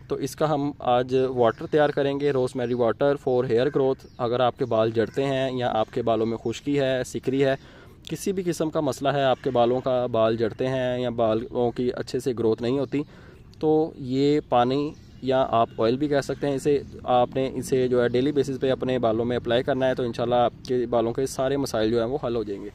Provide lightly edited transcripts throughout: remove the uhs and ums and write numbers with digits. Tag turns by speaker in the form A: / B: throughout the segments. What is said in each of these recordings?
A: तो इसका हम आज वाटर तैयार करेंगे, rosemary water for hair growth. अगर आपके बाल झड़ते हैं या आपके बालों में खुश्की है, सिकरी है, किसी भी किस्म का मसला है, आपके बालों का, बाल झड़ते हैं या बालों की अच्छे से ग्रोथ नहीं होती, तो ये पानी या आप ऑयल भी कह सकते हैं, आपने इसे जो है डेली बेसिस पे अपने बालों में अप्लाई करना है, तो इंशाल्लाह आपके बालों के सारे मसाइल जो हैं वो हल हो जाएंगे।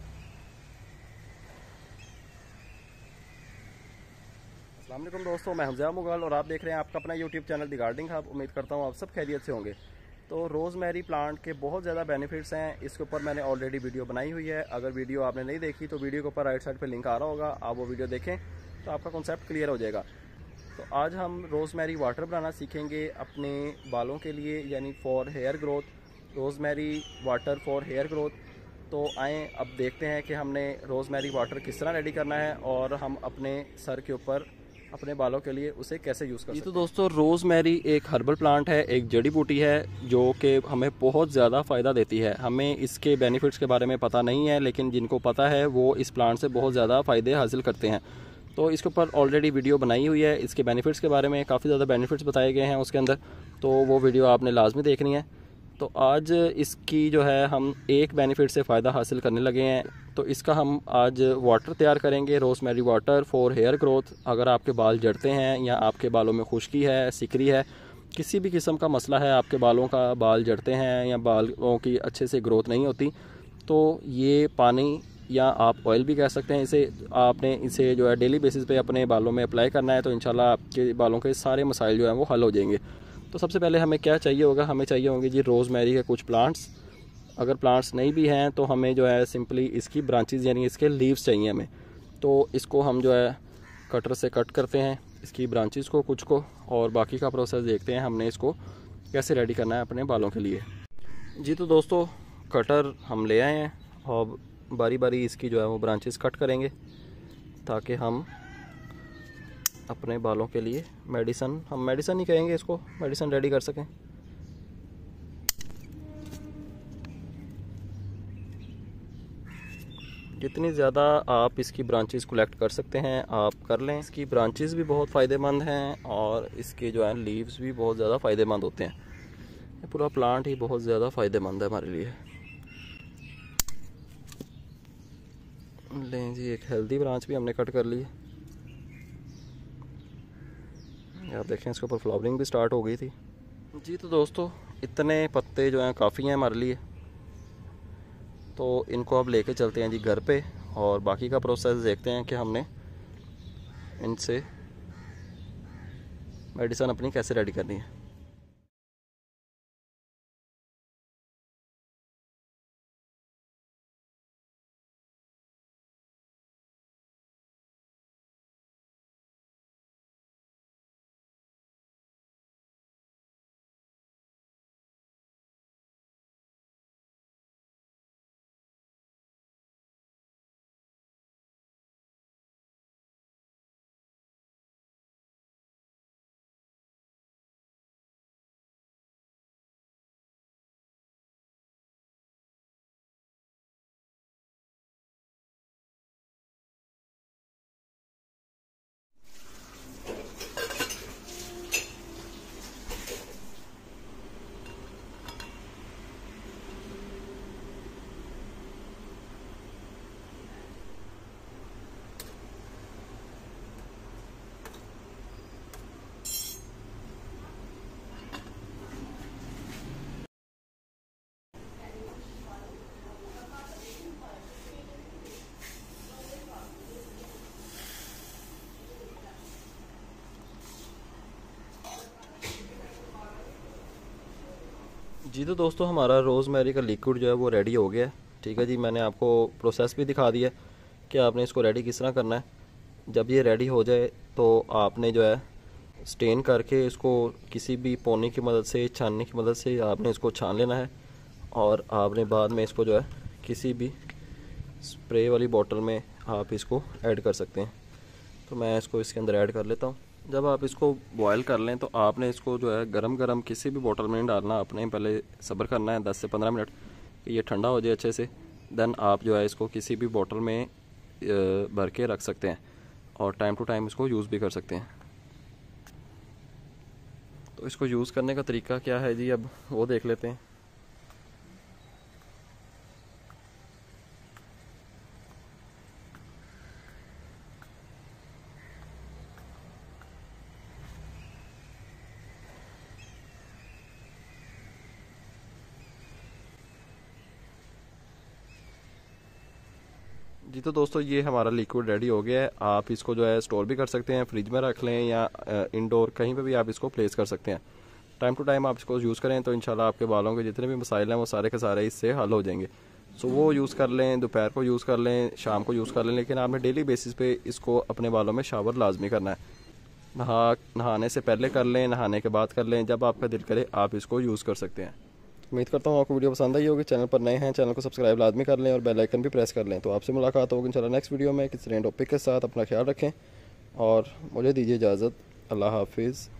A: अस्सलाम वालेकुम दोस्तों, मैं जाये मुगल और आप देख रहे हैं आपका अपना YouTube channel the gardening hub. उम्मीद करता हूँ आप सब खैरियत से होंगे। तो रोज़मेरी प्लांट के बहुत ज़्यादा बेनिफिट्स हैं, इसके ऊपर मैंने ऑलरेडी वीडियो बनाई हुई है। अगर वीडियो आपने नहीं देखी तो वीडियो के ऊपर राइट साइड पे लिंक आ रहा होगा, आप वो वीडियो देखें तो आपका कॉन्सेप्ट क्लियर हो जाएगा। तो आज हम रोज़मेरी वाटर बनाना सीखेंगे अपने बालों के लिए, यानी for hair growth, rosemary water for hair growth. तो आएँ अब देखते हैं कि हमने रोज़मेरी वाटर किस तरह रेडी करना है और हम अपने सर के ऊपर अपने बालों के लिए उसे कैसे यूज़ कर सकते हैं। तो दोस्तों, रोज़मेरी एक हर्बल प्लांट है, एक जड़ी बूटी है जो कि हमें बहुत ज़्यादा फ़ायदा देती है। हमें इसके बेनिफिट्स के बारे में पता नहीं है, लेकिन जिनको पता है वो इस प्लांट से बहुत ज़्यादा फ़ायदे हासिल करते हैं। तो इसके ऊपर ऑलरेडी वीडियो बनाई हुई है, इसके बेनिफिट्स के बारे में काफ़ी ज़्यादा बेनिफिट्स बताए गए हैं उसके अंदर, तो वो वीडियो आपने लाजमी देखनी है। तो आज इसकी जो है हम एक बेनिफिट से फ़ायदा हासिल करने लगे हैं। तो इसका हम आज वाटर तैयार करेंगे, rosemary water for hair growth. अगर आपके बाल झड़ते हैं या आपके बालों में खुश्की है, सिकरी है, किसी भी किस्म का मसला है, आपके बालों का, बाल झड़ते हैं या बालों की अच्छे से ग्रोथ नहीं होती, तो ये पानी या आप ऑयल भी कह सकते हैं, आपने इसे जो है डेली बेसिस पे अपने बालों में अप्लाई करना है, तो इंशाल्लाह आपके बालों के सारे मसाइल जो हैं वो हल हो जाएंगे। तो सबसे पहले हमें क्या चाहिए होगा, हमें चाहिए होंगे जी रोज़मेरी के कुछ प्लांट्स। अगर प्लांट्स नहीं भी हैं तो हमें जो है सिंपली इसकी ब्रांचेस यानी इसके लीव्स चाहिए हमें। तो इसको हम जो है कटर से कट करते हैं इसकी ब्रांचेस को, कुछ को, और बाकी का प्रोसेस देखते हैं हमने इसको कैसे रेडी करना है अपने बालों के लिए। जी तो दोस्तों, कटर हम ले आए हैं और बारी बारी इसकी जो है वो ब्रांचेस कट करेंगे ताकि हम अपने बालों के लिए हम मेडिसन ही कहेंगे इसको, मेडिसन रेडी कर सकें। जितनी ज़्यादा आप इसकी ब्रांचेस कलेक्ट कर सकते हैं आप कर लें। इसकी ब्रांचेस भी बहुत फ़ायदेमंद हैं और इसके जो है लीव्स भी बहुत ज़्यादा फ़ायदेमंद होते हैं। ये पूरा प्लांट ही बहुत ज़्यादा फ़ायदेमंद है हमारे लिए। लें जी, एक हेल्दी ब्रांच भी हमने कट कर ली। आप देखें इसके ऊपर फ्लावरिंग भी स्टार्ट हो गई थी। जी तो दोस्तों, इतने पत्ते जो हैं काफ़ी हैं हमारे लिए, तो इनको अब लेके चलते हैं जी घर पे और बाकी का प्रोसेस देखते हैं कि हमने इनसे मेडिसिन अपनी कैसे रेडी करनी है। जी तो दोस्तों, हमारा रोज़मेरी का लिक्विड जो है वो रेडी हो गया है। ठीक है जी, मैंने आपको प्रोसेस भी दिखा दिया कि आपने इसको रेडी किस तरह करना है। जब ये रेडी हो जाए तो आपने जो है स्टेन करके इसको किसी भी पोनी की मदद से, छानने की मदद से आपने इसको छान लेना है और आपने बाद में इसको जो है किसी भी स्प्रे वाली बोतल में आप इसको ऐड कर सकते हैं। तो मैं इसको इसके अंदर ऐड कर लेता हूँ। जब आप इसको बॉयल कर लें तो आपने इसको जो है गरम गरम किसी भी बोतल में नहीं डालना, आपने पहले सब्र करना है 10 से 15 मिनट कि ये ठंडा हो जाए अच्छे से। देन आप जो है इसको किसी भी बोतल में भर के रख सकते हैं और टाइम टू टाइम इसको यूज़ भी कर सकते हैं। तो इसको यूज़ करने का तरीका क्या है जी, अब वो देख लेते हैं। जी तो दोस्तों ये हमारा लिक्विड रेडी हो गया है। आप इसको जो है स्टोर भी कर सकते हैं, फ्रिज में रख लें या इंडोर कहीं पे भी आप इसको प्लेस कर सकते हैं। टाइम टू टाइम आप इसको यूज़ करें तो इंशाल्लाह आपके बालों के जितने भी मसाइल हैं वो सारे के सारे इससे हल हो जाएंगे। सो वो यूज़ कर लें, दोपहर को यूज़ कर लें, शाम को यूज़ कर लें, लेकिन आपने डेली बेसिस पे इसको अपने बालों में शावर लाजमी करना है। नहाने से पहले कर लें, नहाने के बाद कर लें, जब आपका दिल करे आप इसको यूज़ कर सकते हैं। उम्मीद करता हूँ आपको वीडियो पसंद आई होगी। चैनल पर नए हैं, चैनल को सब्सक्राइब लाजमी कर लें और बेल आइकन भी प्रेस कर लें। तो आपसे मुलाकात होगी इंशाल्लाह नेक्स्ट वीडियो में किसी नए टॉपिक के साथ। अपना ख्याल रखें और मुझे दीजिए इजाज़त। अल्लाह हाफिज़।